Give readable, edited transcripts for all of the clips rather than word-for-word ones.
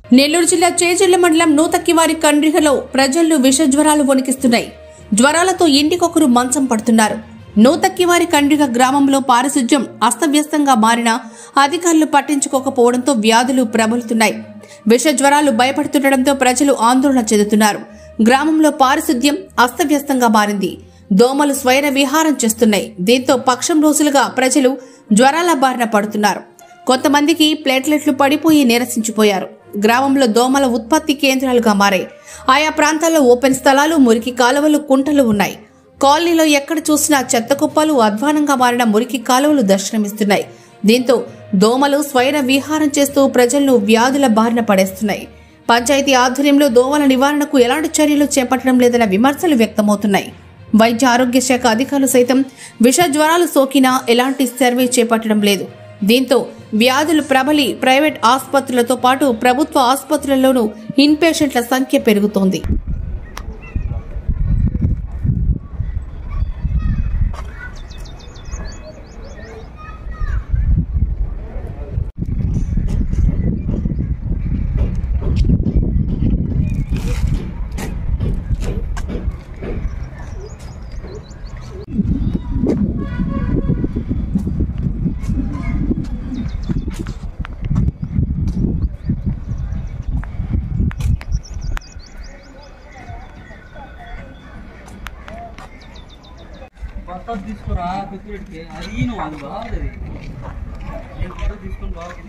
నెల్లూరు జిల్లా చేజర్ల మండలం నూతక్కివారి కండ్రిగలో ప్రజలను విష జ్వరాలు వణికిస్తున్నాయి. జ్వరాలతో ఇంటికొకరు మంచం పడుతున్నారు. నూతక్కివారి కండ్రిగ గ్రామంలో పారిశుధ్యం అస్తవ్యస్తంగా మారినా అధికారులు పట్టించుకోకపోవడంతో వ్యాధులు ప్రబలుతున్నాయి. విష జ్వరాలు భయపడుతుండటంతో ప్రజలు ఆందోళన చెందుతున్నారు. గ్రామంలో పారిశుధ్యం అస్తవ్యస్తంగా మారింది. దోమలు స్వైర విహారం చేస్తున్నాయి. దీంతో పక్షం రోజులుగా ప్రజలు జ్వరాల బారిన పడుతున్నారు. కొంతమందికి ప్లేట్లెట్లు పడిపోయి నీరసించిపోయారు. గ్రామంలో దోమల ఉత్పత్తి కేంద్రాలుగా మారాయి. ఆయా ప్రాంతాల్లో ఓపెన్ స్థలాలు, మురికి కాలువలు, కుంటలు ఉన్నాయి. కాలనీలో ఎక్కడ చూసినా చెత్త కుప్పలు, అధ్వానంగా మారిన మురికి కాలువలు దర్శనమిస్తున్నాయి. దీంతో దోమలు స్వైర విహారం చేస్తూ ప్రజలను వ్యాధుల బారిన పడేస్తున్నాయి. పంచాయతీ ఆధ్వర్యంలో దోమల నివారణకు ఎలాంటి చర్యలు చేపట్టడం లేదన్న విమర్శలు వ్యక్తమవుతున్నాయి. వైద్య ఆరోగ్య శాఖ అధికారులు సైతం విష జ్వరాలు సోకినా ఎలాంటి సర్వే చేపట్టడం లేదు. దీంతో వ్యాధులు ప్రబలి ప్రైవేట్ ఆసుపత్రులతో పాటు ప్రభుత్వ ఆసుపత్రుల్లోనూ ఇన్పేషెంట్ల సంఖ్య పెరుగుతోంది. తీసుకురా పెట్టుడికి అది అది బాగుంది. నేను ఫోటో తీసుకొని బాగుంది.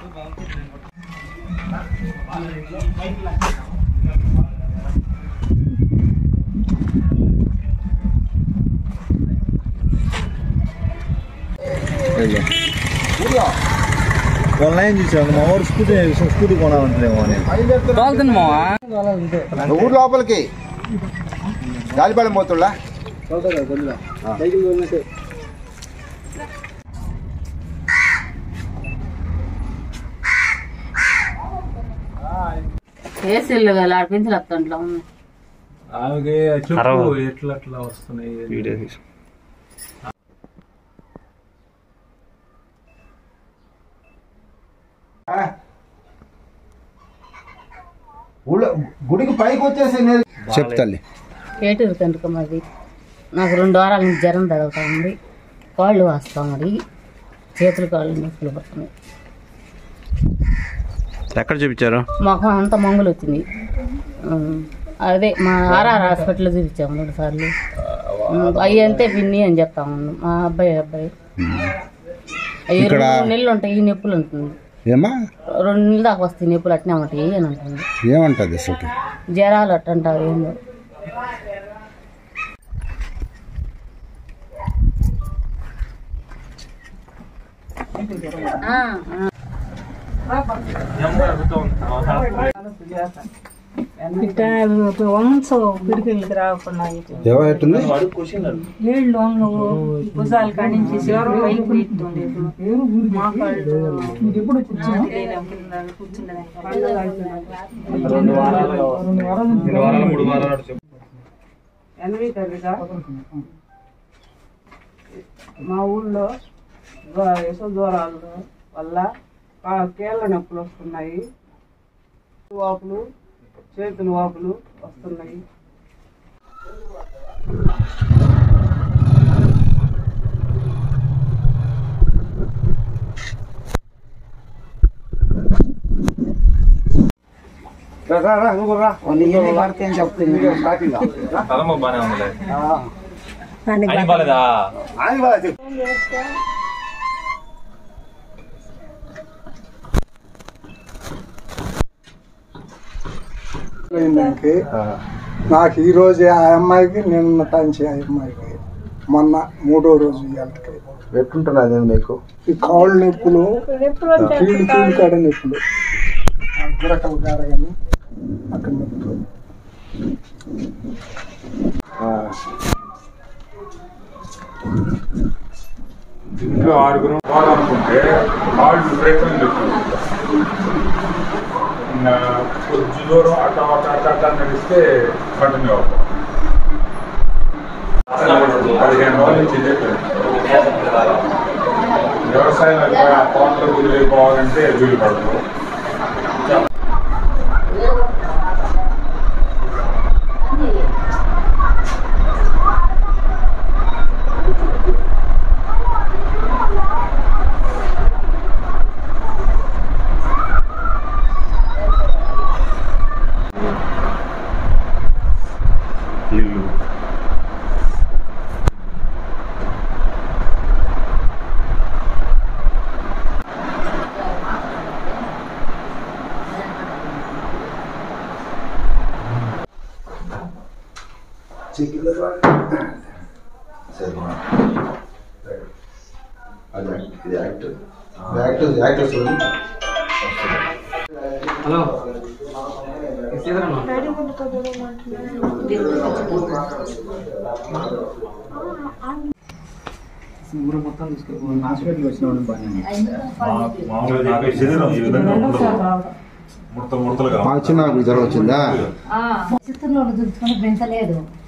ऑनलाइन చూసాను మా ఊరు స్కూటీ కొనాలంటేమో ఊరు లోపలికి గాలిపాలెం పోతున్నా ఏసీలు ఆడిపించి వస్తుంట్లా ఆమెకి చెప్పు ఎట్లా అట్లా వస్తున్నాయి. గుడికి పైకి వచ్చేసి చెప్తాలి ఏటూరు తండ్రి మాది. నాకు 2 వారాల నుంచి జ్వరం తగులుతా ఉంది. కాళ్ళు వస్తా మరి, చేతులు కాళ్ళు నొప్పులు పడుతున్నాయి. ఎక్కడ చూపించారు? మొఖం అంతా మంగులు వచ్చింది. అదే మా ఆర్ఆర్ హాస్పిటల్లో చూపించాము 2 సార్లు. అవి అంతే పిన్ని అని చెప్తాము. మా అబ్బాయి 2 నెలలు ఉంటాయి ఈ నొప్పులు ఉంటుంది. 2 నెలల దాకా వస్తాయి నొప్పులు అట్నే ఉంటాయి అని అంటుంది. ఏమంటది జ్వరాలు అట్టంటారు ఏందో. వంశ పిడికిళ్ళకి రాకుండా ఏళ్ళు భుజాలు కాడించి మా ఊళ్ళో యశో జ్వరాల వల్ల కీళ్ళ నొప్పులు వస్తున్నాయి, వాపులు, చేతులు వాపులు వస్తున్నాయి. నాకు ఈ రోజు ఆ అమ్మాయికి నిన్న టాంచి ఆ అమ్మాయికి మొన్న 3వ రోజు ఇవాళకి ఎట్లుంటున్నది మీకు? ఈ కాళ్ళు నొప్పులు, కీళ్ళు కాడ నొప్పులు, గురకల కాడ కానీ అక్కడ నొప్పులు. ఇంట్లో 6 అనుకుంటే కాళ్ళు విపరీతంగా కొంచెం దూరం అట్ట నడిస్తే కంటిన్యూ అవుతాం. 15 రోజుల నుంచి వ్యవసాయం తోటలో వీలు పోవాలంటే వీలు పడదు. హలో ఊరు మొత్తం తీసుకెళ్ళి హాస్పిటల్కి వచ్చిన వాళ్ళు బాగా శరీరం ఈ విధంగా ముడతలుగా చిన్న జ్వరం వచ్చిందా చిత్తూరులో దొరుకుతున్న పెంచలేదు